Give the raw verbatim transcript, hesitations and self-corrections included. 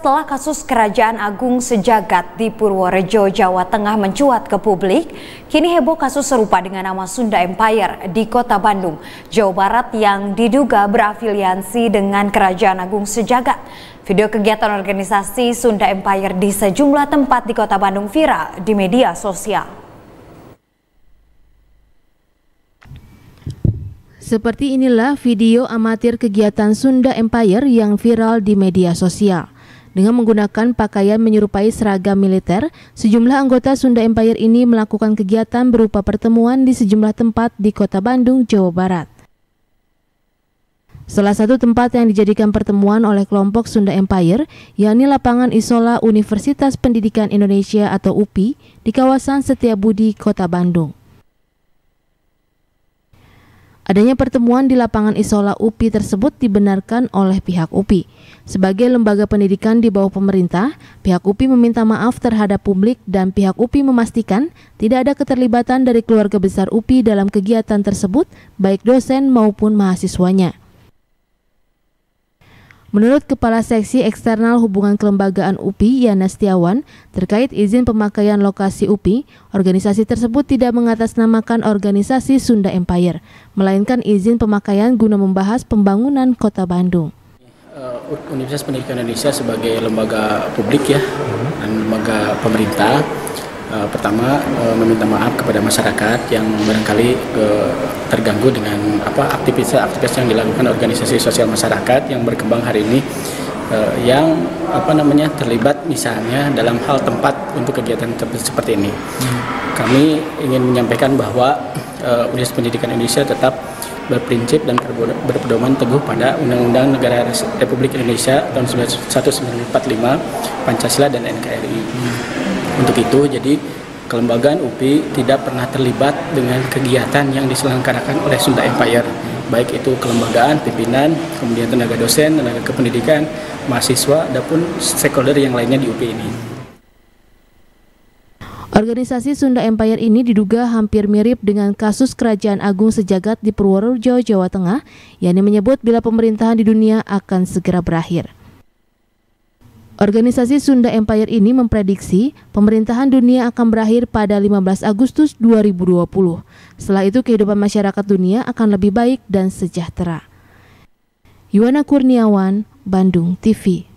setelah kasus Kerajaan Agung Sejagat di Purworejo, Jawa Tengah mencuat ke publik, kini heboh kasus serupa dengan nama Sunda Empire di Kota Bandung, Jawa Barat yang diduga berafiliasi dengan Kerajaan Agung Sejagat. Video kegiatan organisasi Sunda Empire di sejumlah tempat di Kota Bandung viral di media sosial. Seperti inilah video amatir kegiatan Sunda Empire yang viral di media sosial. Dengan menggunakan pakaian menyerupai seragam militer, sejumlah anggota Sunda Empire ini melakukan kegiatan berupa pertemuan di sejumlah tempat di Kota Bandung, Jawa Barat. Salah satu tempat yang dijadikan pertemuan oleh kelompok Sunda Empire, yakni lapangan Isola Universitas Pendidikan Indonesia atau U P I di kawasan Setiabudi, Kota Bandung. Adanya pertemuan di lapangan Isola U P I tersebut dibenarkan oleh pihak U P I. Sebagai lembaga pendidikan di bawah pemerintah, pihak U P I meminta maaf terhadap publik dan pihak U P I memastikan tidak ada keterlibatan dari keluarga besar U P I dalam kegiatan tersebut, baik dosen maupun mahasiswanya. Menurut Kepala Seksi Eksternal Hubungan Kelembagaan U P I, Yana Setiawan, terkait izin pemakaian lokasi U P I, organisasi tersebut tidak mengatasnamakan organisasi Sunda Empire, melainkan izin pemakaian guna membahas pembangunan Kota Bandung. Universitas Pendidikan Indonesia sebagai lembaga publik ya, dan lembaga pemerintah, Uh, pertama uh, meminta maaf kepada masyarakat yang barangkali uh, terganggu dengan apa aktivitas-aktivitas yang dilakukan organisasi sosial masyarakat yang berkembang hari ini, uh, yang apa namanya terlibat misalnya dalam hal tempat untuk kegiatan seperti ini. Hmm. Kami ingin menyampaikan bahwa uh, Universitas Pendidikan Indonesia tetap berprinsip dan berpedoman teguh pada Undang-Undang Negara Republik Indonesia tahun seribu sembilan ratus empat puluh lima, Pancasila dan N K R I. Hmm. Untuk itu, jadi kelembagaan U P I tidak pernah terlibat dengan kegiatan yang diselenggarakan oleh Sunda Empire, baik itu kelembagaan, pimpinan, kemudian tenaga dosen, tenaga kependidikan, mahasiswa, ataupun stakeholder yang lainnya di U P I ini. Organisasi Sunda Empire ini diduga hampir mirip dengan kasus Kerajaan Agung Sejagat di Purworejo, Jawa Tengah, yakni menyebut bila pemerintahan di dunia akan segera berakhir. Organisasi Sunda Empire ini memprediksi pemerintahan dunia akan berakhir pada lima belas Agustus dua ribu dua puluh. Setelah itu kehidupan masyarakat dunia akan lebih baik dan sejahtera. Yuwana Kurniawan, Bandung T V.